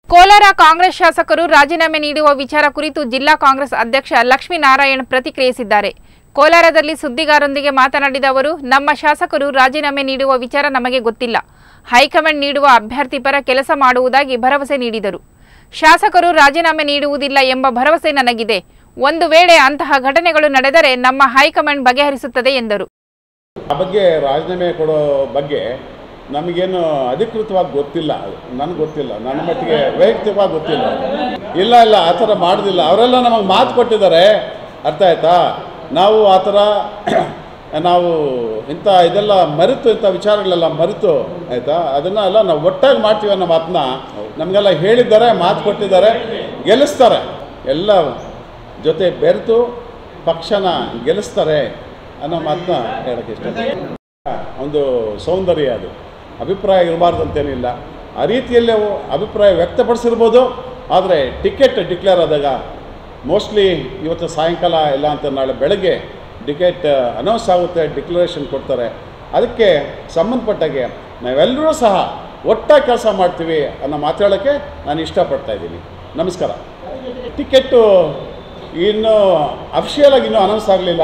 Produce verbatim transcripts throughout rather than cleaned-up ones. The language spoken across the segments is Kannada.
ಕೋಲಾರ ಕಾಂಗ್ರೆಸ್ ಶಾಸಕರು ರಾಜೀನಾಮೆ ನೀಡುವ ವಿಚಾರ ಕುರಿತು ಜಿಲ್ಲಾ ಕಾಂಗ್ರೆಸ್ ಅಧ್ಯಕ್ಷ ಲಕ್ಷ್ಮೀನಾರಾಯಣ್ ಪ್ರತಿಕ್ರಿಯಿಸಿದ್ದಾರೆ. ಕೋಲಾರದಲ್ಲಿ ಸುದ್ದಿಗಾರರೊಂದಿಗೆ ಮಾತನಾಡಿದ ಅವರು, ನಮ್ಮ ಶಾಸಕರು ರಾಜೀನಾಮೆ ನೀಡುವ ವಿಚಾರ ನಮಗೆ ಗೊತ್ತಿಲ್ಲ. ಹೈಕಮಾಂಡ್ ನೀಡುವ ಅಭ್ಯರ್ಥಿ ಪರ ಕೆಲಸ ಮಾಡುವುದಾಗಿ ಭರವಸೆ ನೀಡಿದರು. ಶಾಸಕರು ರಾಜೀನಾಮೆ ನೀಡುವುದಿಲ್ಲ ಎಂಬ ಭರವಸೆ ನನಗಿದೆ. ಒಂದು ವೇಳೆ ಅಂತಹ ಘಟನೆಗಳು ನಡೆದರೆ ನಮ್ಮ ಹೈಕಮಾಂಡ್ ಬಗೆಹರಿಸುತ್ತದೆ ಎಂದರು. ಆ ಬಗ್ಗೆ ರಾಜೀನಾಮೆ ಕೊಡೋ ಬಗ್ಗೆ ನಮಗೇನು ಅಧಿಕೃತವಾಗಿ ಗೊತ್ತಿಲ್ಲ, ನನಗೆ ಗೊತ್ತಿಲ್ಲ, ನನ್ನ ಮಟ್ಟಿಗೆ ವೈಯಕ್ತಿಕವಾಗಿ ಗೊತ್ತಿಲ್ಲ. ಇಲ್ಲ ಇಲ್ಲ ಆ ಥರ ಮಾಡೋದಿಲ್ಲ. ಅವರೆಲ್ಲ ನಮಗೆ ಮಾತು ಕೊಟ್ಟಿದ್ದಾರೆ, ಅರ್ಥ ಆಯ್ತಾ? ನಾವು ಆ ಥರ ನಾವು ಇಂಥ ಇದೆಲ್ಲ ಮರೆತು ಇಂಥ ವಿಚಾರಗಳೆಲ್ಲ ಮರೆತು ಆಯಿತಾ, ಅದನ್ನು ಎಲ್ಲ ನಾವು ಒಟ್ಟಾಗಿ ಮಾಡ್ತೀವಿ ಅನ್ನೋ ಮಾತನ್ನ ನಮಗೆಲ್ಲ ಹೇಳಿದ್ದಾರೆ, ಮಾತು ಕೊಟ್ಟಿದ್ದಾರೆ, ಗೆಲ್ಲಿಸ್ತಾರೆ. ಎಲ್ಲ ಜೊತೆ ಬೆರೆತು ಪಕ್ಷನ ಗೆಲ್ಲಿಸ್ತಾರೆ ಅನ್ನೋ ಮಾತನ್ನ ಹೇಳೋಕ್ಕೆ ಇಷ್ಟ. ಒಂದು ಸೌಂದರ್ಯ, ಅದು ಅಭಿಪ್ರಾಯ ಇರಬಾರ್ದು ಅಂತೇನಿಲ್ಲ. ಆ ರೀತಿಯಲ್ಲೇ ಅಭಿಪ್ರಾಯ ವ್ಯಕ್ತಪಡಿಸಿರ್ಬೋದು. ಆದರೆ ಟಿಕೆಟ್ ಡಿಕ್ಲೇರ್ ಆದಾಗ ಮೋಸ್ಟ್ಲಿ ಇವತ್ತು ಸಾಯಂಕಾಲ ಇಲ್ಲ ಅಂತ ನಾಳೆ ಬೆಳಗ್ಗೆ ಟಿಕೆಟ್ ಅನೌನ್ಸ್ ಆಗುತ್ತೆ, ಡಿಕ್ಲರೇಷನ್ ಕೊಡ್ತಾರೆ. ಅದಕ್ಕೆ ಸಂಬಂಧಪಟ್ಟಾಗೆ ನಾವೆಲ್ಲರೂ ಸಹ ಒಟ್ಟಾಗಿ ಕೆಲಸ ಮಾಡ್ತೀವಿ ಅನ್ನೋ ಮಾತಾಡೋಕ್ಕೆ ನಾನು ಇಷ್ಟಪಡ್ತಾ ಇದ್ದೀನಿ. ನಮಸ್ಕಾರ. ಟಿಕೆಟ್ಟು ಇನ್ನೂ ಅಫಿಷಿಯಲಾಗಿ ಇನ್ನೂ ಅನೌನ್ಸ್ ಆಗಲಿಲ್ಲ.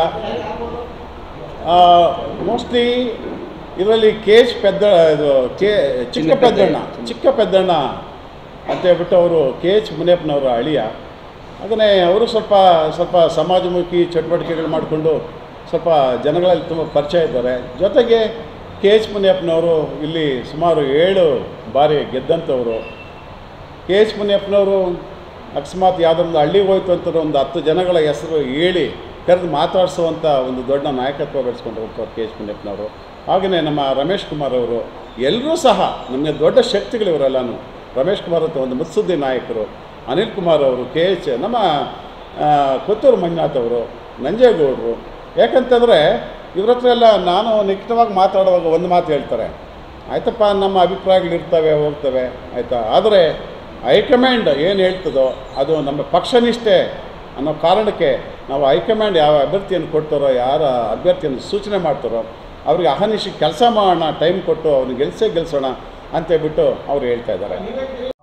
ಮೋಸ್ಟ್ಲಿ ಇದರಲ್ಲಿ ಕೆ ಎಚ್ ಪೆದ್ದ ಇದು ಕೆ ಚಿಕ್ಕ ಪೆದ್ದಣ್ಣ ಚಿಕ್ಕ ಪೆದ್ದಣ್ಣ ಅಂತ ಹೇಳ್ಬಿಟ್ಟು ಅವರು ಕೆ ಎಚ್ ಮುನಿಯಪ್ಪನವರ ಅಳಿಯ. ಹಾಗೆಯೇ ಅವರು ಸ್ವಲ್ಪ ಸ್ವಲ್ಪ ಸಮಾಜಮುಖಿ ಚಟುವಟಿಕೆಗಳು ಮಾಡಿಕೊಂಡು ಸ್ವಲ್ಪ ಜನಗಳಲ್ಲಿ ತುಂಬ ಪರಿಚಯ ಇದ್ದಾರೆ. ಜೊತೆಗೆ ಕೆ ಎಚ್ ಮುನಿಯಪ್ಪನವರು ಇಲ್ಲಿ ಸುಮಾರು ಏಳು ಬಾರಿ ಗೆದ್ದಂಥವರು. ಕೆ ಎಚ್ ಮುನಿಯಪ್ಪನವರು ಅಕಸ್ಮಾತ್ ಯಾವುದೊಂದು ಹಳ್ಳಿಗೆ ಹೋಯ್ತು ಅಂತ ಒಂದು ಹತ್ತು ಜನಗಳ ಹೆಸರು ಹೇಳಿ ಕರೆದು ಮಾತಾಡಿಸುವಂಥ ಒಂದು ದೊಡ್ಡ ನಾಯಕತ್ವ ಬೆಳೆಸ್ಕೊಂಡು ಹೋಗ್ತಾರೆ ಕೆ ಎಚ್ ಮುನಿಯಪ್ಪನವರು. ಹಾಗೆಯೇ ನಮ್ಮ ರಮೇಶ್ ಕುಮಾರ್ ಅವರು, ಎಲ್ಲರೂ ಸಹ ನಮಗೆ ದೊಡ್ಡ ಶಕ್ತಿಗಳು ಇವರೆಲ್ಲನೂ. ರಮೇಶ್ ಕುಮಾರ್ ಅಂತ ಒಂದು ಮುತ್ಸದ್ದಿ ನಾಯಕರು, ಅನಿಲ್ ಕುಮಾರ್ ಅವರು, ಕೆ ಎಚ್ ನಮ್ಮ ಕೊತ್ತೂರು ಮಂಜುನಾಥ್ ಅವರು, ನಂಜೇಗೌಡರು. ಯಾಕಂತಂದರೆ ಇವ್ರ ಹತ್ರ ಎಲ್ಲ ನಾನು ನಿಖಿತವಾಗಿ ಮಾತಾಡುವಾಗ ಒಂದು ಮಾತು ಹೇಳ್ತಾರೆ, ಆಯ್ತಪ್ಪ ನಮ್ಮ ಅಭಿಪ್ರಾಯಗಳಿರ್ತವೆ ಹೋಗ್ತವೆ ಆಯಿತಾ, ಆದರೆ ಹೈಕಮಾಂಡ್ ಏನು ಹೇಳ್ತದೋ ಅದು ನಮ್ಮ ಪಕ್ಷನಿಷ್ಠೆ ಅನ್ನೋ ಕಾರಣಕ್ಕೆ ನಾವು ಹೈಕಮಾಂಡ್ ಯಾವ ಅಭ್ಯರ್ಥಿಯನ್ನು ಕೊಡ್ತಾರೋ, ಯಾರ ಅಭ್ಯರ್ಥಿಯನ್ನು ಸೂಚನೆ ಮಾಡ್ತಾರೋ ಅವ್ರಿಗೆ ಅಹರ್ನಿಶಿ ಕೆಲಸ ಮಾಡೋಣ, ಟೈಮ್ ಕೊಟ್ಟು ಅವ್ರಿಗೆ ಗೆಲ್ಸೇ ಗೆಲ್ಸೋಣ ಅಂತೇಳ್ಬಿಟ್ಟು ಅವ್ರು ಹೇಳ್ತಾ ಇದ್ದಾರೆ.